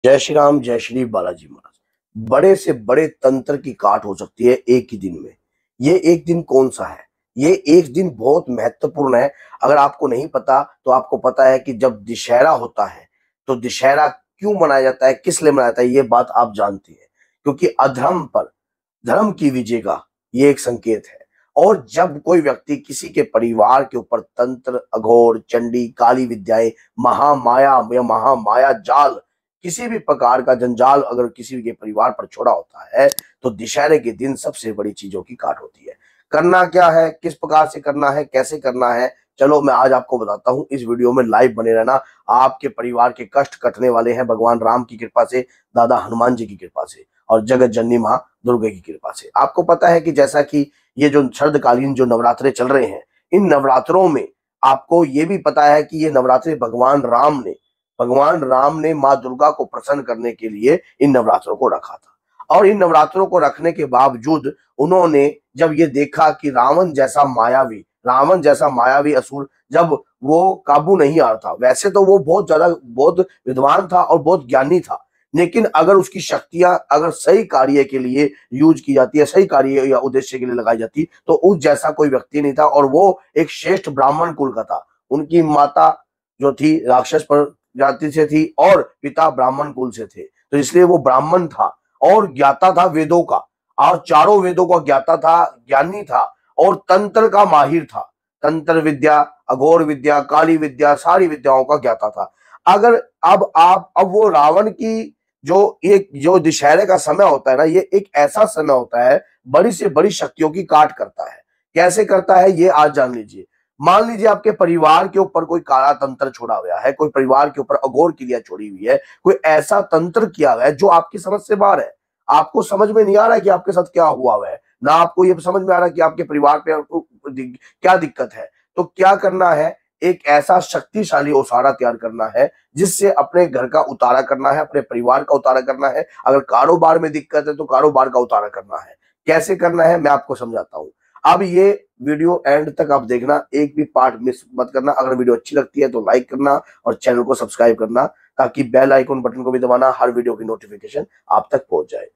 जय श्री राम, जय श्री बालाजी महाराज। बड़े से बड़े तंत्र की काट हो सकती है एक ही दिन में। ये एक दिन कौन सा है? ये एक दिन बहुत महत्वपूर्ण है। अगर आपको नहीं पता तो आपको पता है कि जब दशहरा होता है तो दशहरा क्यों मनाया जाता है, किस लिए मनाया जाता है, ये बात आप जानते हैं। क्योंकि अधर्म पर धर्म की विजय का ये एक संकेत है। और जब कोई व्यक्ति किसी के परिवार के ऊपर तंत्र, अघोर, चंडी, काली विद्याएं, महामाया या महामाया जाल, किसी भी प्रकार का जंजाल अगर किसी के परिवार पर छोड़ा होता है तो दशहरे के दिन सबसे बड़ी चीजों की काट होती है। करना क्या है, किस प्रकार से करना है, कैसे करना है, चलो मैं आज आपको बताता हूं। इस वीडियो में लाइव बने रहना। आपके परिवार के कष्ट कटने वाले हैं भगवान राम की कृपा से, दादा हनुमान जी की कृपा से और जगत जननी मां दुर्गा की कृपा से। आपको पता है कि जैसा कि ये जो शरदकालीन जो नवरात्रे चल रहे हैं, इन नवरात्रों में आपको ये भी पता है कि ये नवरात्रे भगवान राम ने माँ दुर्गा को प्रसन्न करने के लिए इन नवरात्रों को रखा था। और इन नवरात्रों को रखने के बावजूद उन्होंने जब ये देखा कि रावण जैसा मायावी असुर जब वो काबू नहीं आ रहा था, वैसे तो वो बहुत विद्वान था और बहुत ज्ञानी था, लेकिन अगर उसकी शक्तियां अगर सही कार्य के लिए यूज की जाती है, सही कार्य या उद्देश्य के लिए लगाई जाती, तो उस जैसा कोई व्यक्ति नहीं था। और वो एक श्रेष्ठ ब्राह्मण कुल का था। उनकी माता जो थी राक्षस पर जाति से थी और पिता ब्राह्मण कुल से थे, तो इसलिए वो ब्राह्मण था और ज्ञाता था वेदों का, और चारों वेदों का ज्ञाता था, ज्ञानी था और तंत्र का माहिर था। तंत्र विद्या, अघोर विद्या, काली विद्या, सारी विद्याओं का ज्ञाता था। अगर अब वो रावण की जो दशहरे का समय होता है ना, ये एक ऐसा समय होता है बड़ी से बड़ी शक्तियों की काट करता है। कैसे करता है ये आज जान लीजिए। मान लीजिए आपके परिवार के ऊपर कोई काला तंत्र छोड़ा हुआ है, कोई परिवार के ऊपर अघोर क्रिया छोड़ी हुई है, कोई ऐसा तंत्र किया हुआ है जो आपकी समझ से बाहर है। आपको समझ में नहीं आ रहा है कि आपके साथ क्या हुआ हुआ है, ना आपको ये समझ में आ रहा है कि आपके परिवार पे क्या दिक्कत है। तो क्या करना है, एक ऐसा शक्तिशाली ओसारा तैयार करना है जिससे अपने घर का उतारा करना है, अपने परिवार का उतारा करना है। अगर कारोबार में दिक्कत है तो कारोबार का उतारा करना है। कैसे करना है मैं आपको समझाता हूं। अब ये वीडियो एंड तक आप देखना, एक भी पार्ट मिस मत करना। अगर वीडियो अच्छी लगती है तो लाइक करना और चैनल को सब्सक्राइब करना, ताकि बेल आइकन बटन को भी दबाना, हर वीडियो की नोटिफिकेशन आप तक पहुंच जाए।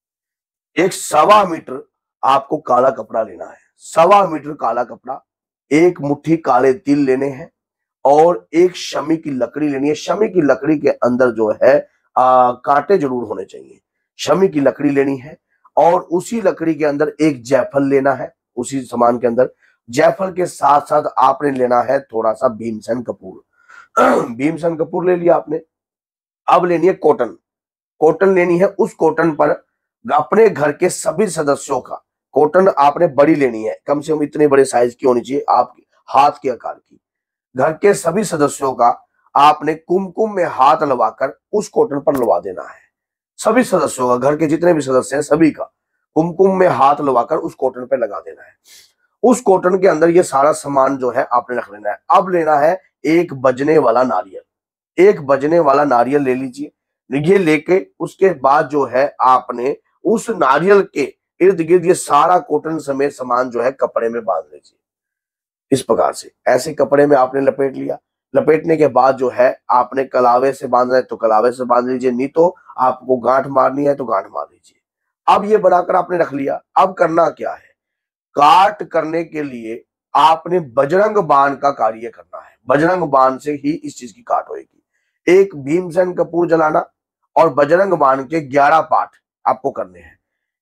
एक 1.25 मीटर आपको काला कपड़ा लेना है, 1.25 मीटर काला कपड़ा, एक मुट्ठी काले तिल लेने हैं और एक शमी की लकड़ी लेनी है। शमी की लकड़ी के अंदर जो है कांटे जरूर होने चाहिए। शमी की लकड़ी लेनी है और उसी लकड़ी के अंदर एक जायफल लेना है। उसी सामान के अंदर जायफल के साथ साथ आपने लेना है थोड़ा सा भीमसेन कपूर। भीमसेन कपूर ले लिया आपने। अब लेनी है कॉटन। कॉटन लेनी है। उस कॉटन पर अपने घर के सभी सदस्यों का, कॉटन आपने बड़ी लेनी है, कम से कम इतने बड़े साइज की होनी चाहिए, आपके हाथ के आकार की। घर के सभी सदस्यों का आपने कुमकुम में हाथ लगाकर उस कॉटन पर लगा देना है। सभी सदस्यों का, घर के जितने भी सदस्य हैं सभी का कुमकुम में हाथ लगाकर उस कॉटन पर लगा देना है। उस कॉटन के अंदर ये सारा सामान जो है आपने रख लेना है। अब लेना है एक बजने वाला नारियल। एक बजने वाला नारियल ले लीजिए। ये लेके उसके बाद जो है आपने उस नारियल के इर्द गिर्द ये सारा कॉटन समेत सामान जो है कपड़े में बांध लीजिए। इस प्रकार से ऐसे कपड़े में आपने लपेट लिया। लपेटने के बाद जो है आपने कलावे से बांधना है तो कलावे से बांध लीजिए, नहीं तो आपको गांठ मारनी है तो गांठ मार लीजिए। अब ये बनाकर आपने रख लिया। अब करना क्या है, काट करने के लिए आपने बजरंग बाण का कार्य करना है। बजरंग बाण से ही इस चीज की काट होगी। एक भीमसेन कपूर जलाना और बजरंग बाण के 11 पाठ आपको करने हैं।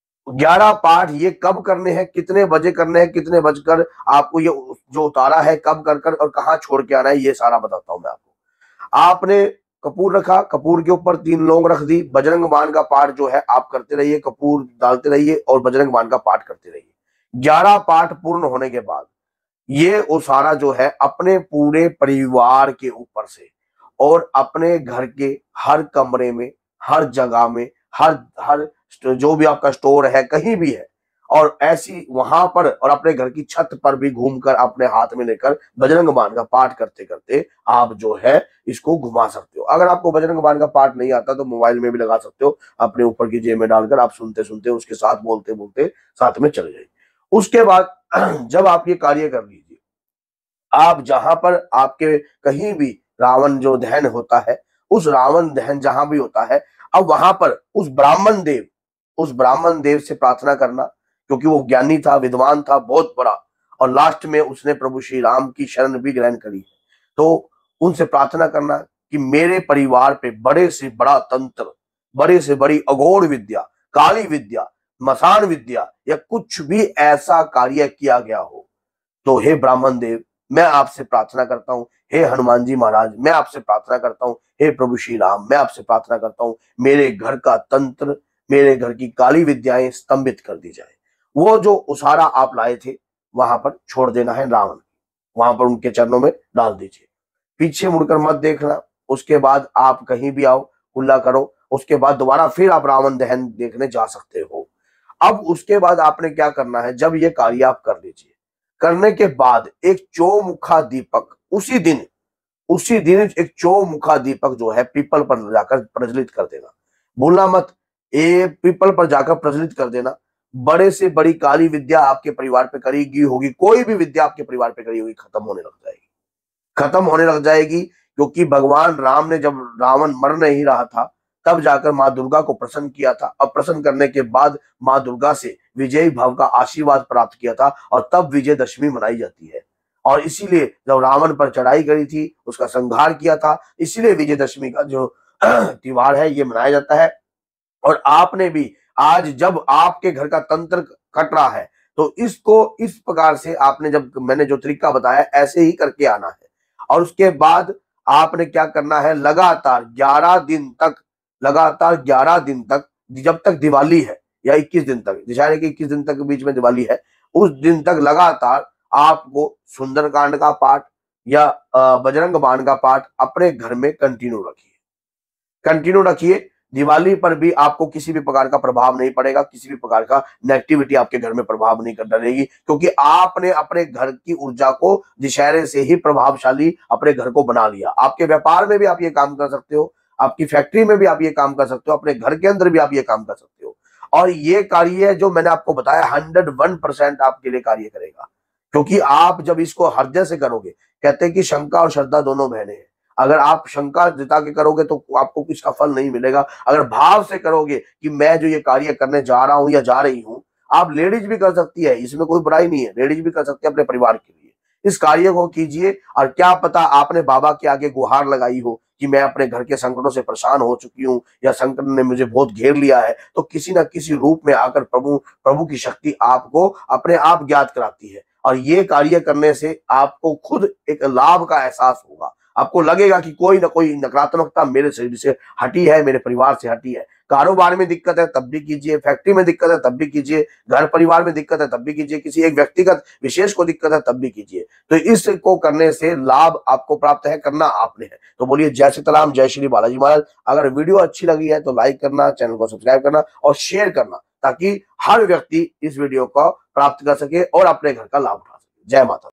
11 पाठ ये कब करने हैं, कितने बजे करने हैं, कितने बजकर आपको ये जो उतारा है कब कर कर और कहाँ छोड़ के आना है, ये सारा बताता हूं मैं आपको। आपने कपूर रखा, कपूर के ऊपर 3 लौंग रख दी। बजरंग बाण का पाठ जो है आप करते रहिए, कपूर डालते रहिए और बजरंग बाण का पाठ करते रहिए। 11 पाठ पूर्ण होने के बाद ये ओसारा जो है अपने पूरे परिवार के ऊपर से और अपने घर के हर कमरे में, हर जगह में, हर हर जो भी आपका स्टोर है कहीं भी है, और ऐसी वहां पर और अपने घर की छत पर भी घूमकर अपने हाथ में लेकर बजरंग बाण का पाठ करते करते आप जो है इसको घुमा सकते हो। अगर आपको बजरंग बाण का पाठ नहीं आता तो मोबाइल में भी लगा सकते हो, अपने ऊपर की जेब में डालकर आप सुनते सुनते उसके साथ बोलते बोलते साथ में चले जाइए। उसके बाद जब आप ये कार्य कर लीजिए, आप जहां पर आपके कहीं भी रावण जो दहन होता है उस रावण दहन जहां भी होता है, अब वहां पर उस ब्राह्मण देव से प्रार्थना करना, क्योंकि वो ज्ञानी था, विद्वान था, बहुत बड़ा, और लास्ट में उसने प्रभु श्री राम की शरण भी ग्रहण करी है। तो उनसे प्रार्थना करना कि मेरे परिवार पे बड़े से बड़ा तंत्र, बड़े से बड़ी अघोर विद्या, काली विद्या, मसान विद्या या कुछ भी ऐसा कार्य किया गया हो, तो हे ब्राह्मण देव मैं आपसे प्रार्थना करता हूँ, हे हनुमान जी महाराज मैं आपसे प्रार्थना करता हूँ, हे प्रभु श्री राम मैं आपसे प्रार्थना करता हूँ, मेरे घर का तंत्र, मेरे घर की काली विद्याएं स्तंभित कर दी जाए। वो जो उसारा आप लाए थे वहां पर छोड़ देना है रावण, वहां पर उनके चरणों में डाल दीजिए, पीछे मुड़कर मत देखना। उसके बाद आप कहीं भी आओ, हुल्ला करो, उसके बाद दोबारा फिर आप रावण दहन देखने जा सकते हो। अब उसके बाद आपने क्या करना है, जब ये कार्य आप कर लीजिए, करने के बाद एक चौमुखा दीपक उसी दिन एक चौमुखा दीपक जो है पीपल पर जाकर प्रज्वलित कर देना, भूलना मत, ये पीपल पर जाकर प्रज्वलित कर देना। बड़े से बड़ी काली विद्या आपके परिवार पे करी होगी, कोई भी विद्या आपके परिवार पे करी होगी, खत्म होने लग जाएगी, क्योंकि भगवान राम ने जब रावण मर नहीं रहा था तब जाकर माँ दुर्गा को प्रसन्न किया था, और प्रसन्न करने के बाद माँ दुर्गा से विजयी भाव का आशीर्वाद प्राप्त किया था, और तब विजयदशमी मनाई जाती है। और इसीलिए जब रावण पर चढ़ाई करी थी, उसका संहार किया था, इसीलिए विजयदशमी का जो त्योहार है ये मनाया जाता है। और आपने भी आज जब आपके घर का तंत्र कट रहा है, तो इसको इस प्रकार से आपने, जब मैंने जो तरीका बताया ऐसे ही करके आना है। और उसके बाद आपने क्या करना है, लगातार 11 दिन तक, जब तक दिवाली है या 21 दिन तक, दशहरे के 21 दिन तक के बीच में दिवाली है, उस दिन तक लगातार आपको सुंदरकांड का पाठ या बजरंग बाण का पाठ अपने घर में कंटिन्यू रखिए। दिवाली पर भी आपको किसी भी प्रकार का प्रभाव नहीं पड़ेगा, किसी भी प्रकार का नेगेटिविटी आपके घर में प्रभाव नहीं कर डालेगी, क्योंकि आपने अपने घर की ऊर्जा को दशहरे से ही प्रभावशाली अपने घर को बना लिया। आपके व्यापार में भी आप ये काम कर सकते हो, आपकी फैक्ट्री में भी आप ये काम कर सकते हो, अपने घर के अंदर भी आप ये काम कर सकते हो। और ये कार्य जो मैंने आपको बताया 101% आपके लिए कार्य करेगा, क्योंकि आप जब इसको हृदय से करोगे, कहते हैं कि शंका और श्रद्धा दोनों बहनें हैं। अगर आप शंका जता के करोगे तो आपको कुछ का फल नहीं मिलेगा। अगर भाव से करोगे कि मैं जो ये कार्य करने जा रहा हूं या जा रही हूं, आप लेडीज भी कर सकती है, इसमें कोई बुराई नहीं है, लेडीज भी कर सकती है अपने परिवार के लिए। इस कार्य को कीजिए, और क्या पता आपने बाबा के आगे गुहार लगाई हो कि मैं अपने घर के संकटों से परेशान हो चुकी हूँ, या संकट ने मुझे बहुत घेर लिया है, तो किसी न किसी रूप में आकर प्रभु की शक्ति आपको अपने आप ज्ञात कराती है। और ये कार्य करने से आपको खुद एक लाभ का एहसास होगा, आपको लगेगा कि कोई ना कोई नकारात्मकता मेरे शरीर से हटी है, मेरे परिवार से हटी है। कारोबार में दिक्कत है तब भी कीजिए, फैक्ट्री में दिक्कत है तब भी कीजिए, घर परिवार में दिक्कत है तब भी कीजिए, किसी एक व्यक्तिगत विशेष को दिक्कत है तब भी कीजिए। तो इसको करने से लाभ आपको प्राप्त है, करना आपने है। तो बोलिए जय सीताराम, जय श्री बालाजी महाराज। अगर वीडियो अच्छी लगी है तो लाइक करना, चैनल को सब्सक्राइब करना और शेयर करना, ताकि हर व्यक्ति इस वीडियो को प्राप्त कर सके और अपने घर का लाभ उठा सके। जय माता।